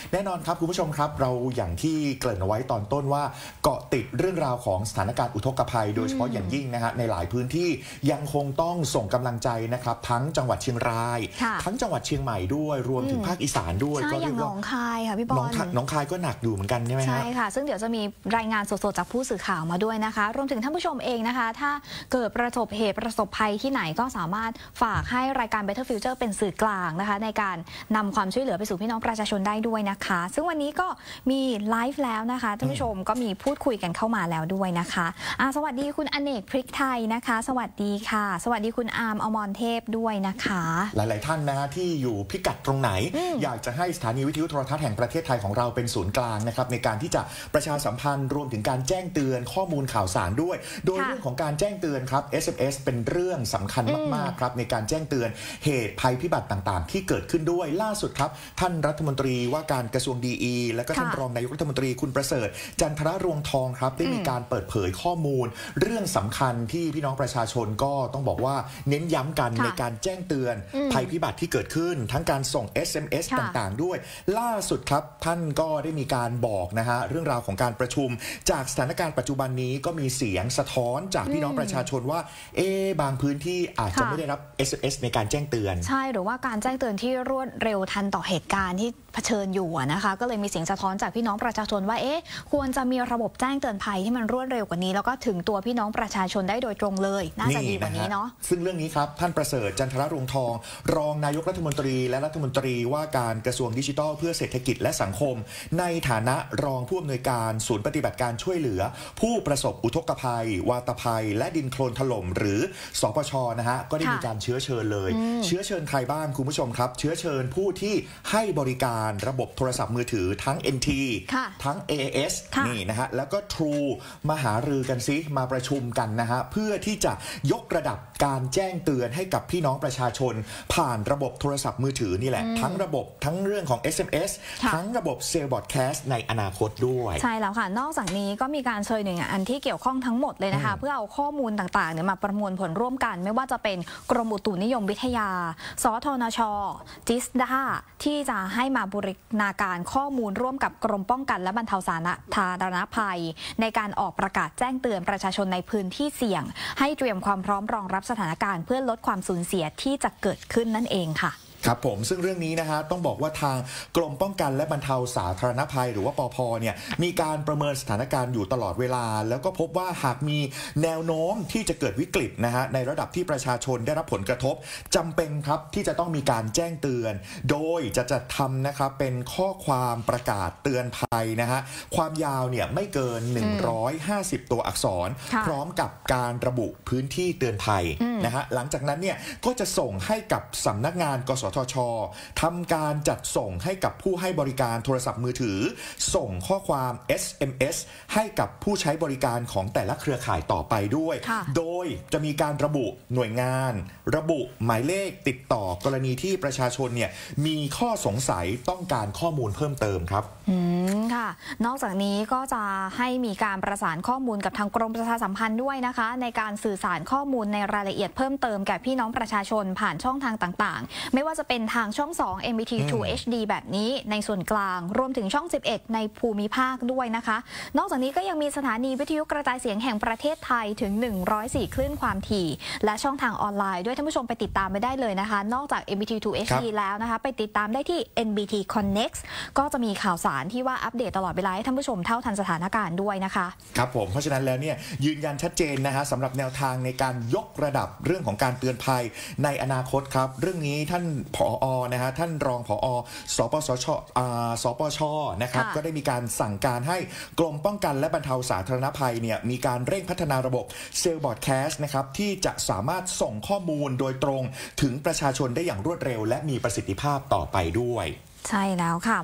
แน่นอนครับคุณผู้ชมครับเราอย่างที่เกริ่นเอาไว้ตอนต้นว่าเกาะติดเรื่องราวของสถานการณ์อุทกภัยโดยเฉพาะอย่างยิ่งนะฮะในหลายพื้นที่ยังคงต้องส่งกำลังใจนะครับทั้งจังหวัดเชียงรายทั้งจังหวัดเชียงใหม่ด้วยรวมถึงภาคอีสานด้วยก็อย่างหนองคายค่ะพี่บอลหนองคายก็หนักอยู่เหมือนกันใช่ไหมฮะใช่ค่ะซึ่งเดี๋ยวจะมีรายงานสดๆจากผู้สื่อข่าวมาด้วยนะคะรวมถึงท่านผู้ชมเองนะคะถ้าเกิดประสบเหตุประสบภัยที่ไหนก็สามารถฝากให้รายการ Better Future เป็นสื่อกลางนะคะในการนำความช่วยเหลือไปสู่พี่น้องประชาชนได้ด้วยนะคะซึ่งวันนี้ก็มีไลฟ์แล้วนะคะท่านผู้ชมก็มีพูดคุยกันเข้ามาแล้วด้วยนะคะสวัสดีคุณอเนกพริกไทยนะคะสวัสดีค่ะสวัสดีคุณอาร์มอมรเทพด้วยนะคะหลายๆท่านนะฮะที่อยู่พิกัดตรงไหนอยากจะให้สถานีวิทยุโทรทัศน์แห่งประเทศไทยของเราเป็นศูนย์กลางนะครับในการที่จะประชาสัมพันธ์รวมถึงการแจ้งเตือนข้อมูลข่าวสารด้วยโดยเรื่องของการแจ้งเตือนครับ SMS เป็นเรื่องสำคัญมากๆครับในการแจ้งเตือนเหตุภัยพิบัติต่างๆที่เกิดขึ้นด้วยล่าสุดครับท่านรัฐมนตรีว่าการกระทรวงดีและก็ท่านรองนายกรัฐมนตรีคุณประเสริฐจันทรรวงทองครับได้มีการเปิดเผยข้อมูลเรื่องสำคัญที่พี่น้องประชาชนก็ต้องบอกว่าเน้นย้ำกันในการแจ้งเตือนภัยพิบัติที่เกิดขึ้นทั้งการส่ง SMS ต่างๆด้วยล่าสุดครับท่านก็ได้มีการบอกนะฮะเรื่องราวของการประชุมจากสถานการณ์ปัจจุบันนี้ก็มีเสียงสะท้อนจากพี่น้องประชาชนว่าบางพื้นที่อาจจะไม่ได้รับ SMS ในการแจ้งเตือนใช่หรือว่าการแจ้งเตือนที่รวดเร็วทันต่อเหตุการณ์ที่เผชิญอยู่นะคะก็เลยมีเสียงสะท้อนจากพี่น้องประชาชนว่าควรจะมีระบบแจ้งเตือนภัยที่มันรวดเร็วกว่านี้แล้วก็ถึงตัวพี่น้องประชาชนได้โดยตรงเลยน่าจะดีกว่านี้เนาะซึ่งเรื่องนี้ครับท่านประเสริฐจันทรรวงทองรองนายกรัฐมนตรีและรัฐมนตรีว่าการกระทรวงดิจิทัลเพื่อเศรษฐกิจและสังคมในฐานะรองผู้อำนวยการศูนย์ปฏิบัติการช่วยเหลือผู้ประสบอุทกภัยวาตภัยและดินโคลนถล่มหรือสปช.นะฮะก็ได้มีการเชื้อเชิญเลยเชื้อเชิญใครบ้างคุณผู้ชมครับเชื้อเชิญผู้ที่ให้บริการระบบโทรศัพท์มือถือทั้ง NT ทั้ง AIS นี่นะฮะแล้วก็ True มาหารือกันซิมาประชุมกันนะฮะเพื่อที่จะยกระดับการแจ้งเตือนให้กับพี่น้องประชาชนผ่านระบบโทรศัพท์มือถือนี่แหละทั้งระบบทั้งเรื่องของ SMS ทั้งระบบเซลล์บอดแคสต์ในอนาคตด้วยใช่แล้วค่ะนอกจากนี้ก็มีการเชิญหน่วยงานที่เกี่ยวข้องทั้งหมดเลยนะคะเพื่อเอาข้อมูลต่างๆมาประมวลผลร่วมกันไม่ว่าจะเป็นกรมอุตุนิยมวิทยาสทนช.จิสดาที่จะให้มาบูรณาการข้อมูลร่วมกับกรมป้องกันและบรรเทาสาธารณภัยในการออกประกาศแจ้งเตือนประชาชนในพื้นที่เสี่ยงให้เตรียมความพร้อมรองรับสถานการณ์เพื่อลดความสูญเสียที่จะเกิดขึ้นนั่นเองค่ะครับผมซึ่งเรื่องนี้นะฮะต้องบอกว่าทางกรมป้องกันและบรรเทาสาธารณภัยหรือว่าปภเนี่ยมีการประเมินสถานการณ์อยู่ตลอดเวลาแล้วก็พบว่าหากมีแนวโน้มที่จะเกิดวิกฤตนะฮะในระดับที่ประชาชนได้รับผลกระทบจำเป็นครับที่จะต้องมีการแจ้งเตือนโดยจะจัดทำนะครับเป็นข้อความประกาศเตือนภัยนะฮะความยาวเนี่ยไม่เกิน150ตัวอักษรพร้อมกับการระบุพื้นที่เตือนภัยนะฮะหลังจากนั้นเนี่ยก็จะส่งให้กับสำนักงานกสทช.ทำการจัดส่งให้กับผู้ให้บริการโทรศัพท์มือถือส่งข้อความ SMS ให้กับผู้ใช้บริการของแต่ละเครือข่ายต่อไปด้วยโดยจะมีการระบุหน่วยงานระบุหมายเลขติดต่อกรณีที่ประชาชนเนี่ยมีข้อสงสัยต้องการข้อมูลเพิ่มเติมครับค่ะนอกจากนี้ก็จะให้มีการประสานข้อมูลกับทางกรมประชาสัมพันธ์ด้วยนะคะในการสื่อสารข้อมูลในรายละเอียดเพิ่มเติมแก่พี่น้องประชาชนผ่านช่องทางต่างๆไม่ว่าจะเป็นทางช่อง2 MBT 2 HD แบบนี้ในส่วนกลางรวมถึงช่อง11ในภูมิภาคด้วยนะคะนอกจากนี้ก็ยังมีสถานีวิทยุกระจายเสียงแห่งประเทศไทยถึง104คลื่นความถี่และช่องทางออนไลน์ด้วยท่านผู้ชมไปติดตามไปได้เลยนะคะนอกจาก MBT 2 HD แล้วนะคะไปติดตามได้ที่ NBT Connect ก็จะมีข่าวสารที่ว่าอัปเดตตลอดเวลาให้ท่านผู้ชมเท่าทันสถานการณ์ด้วยนะคะครับผมเพราะฉะนั้นแล้วเนี่ยยืนยันชัดเจนนะฮะสำหรับแนวทางในการยกระดับเรื่องของการเตือนภัยในอนาคตครับเรื่องนี้ท่านผอ.นะฮะท่านรองผอ.สปช.นะครับก็ได้มีการสั่งการให้กรมป้องกันและบรรเทาสาธารณภัยเนี่ยมีการเร่งพัฒนาระบบเซลล์บอดแคสต์นะครับที่จะสามารถส่งข้อมูลโดยตรงถึงประชาชนได้อย่างรวดเร็วและมีประสิทธิภาพต่อไปด้วยใช่แล้วค่ะ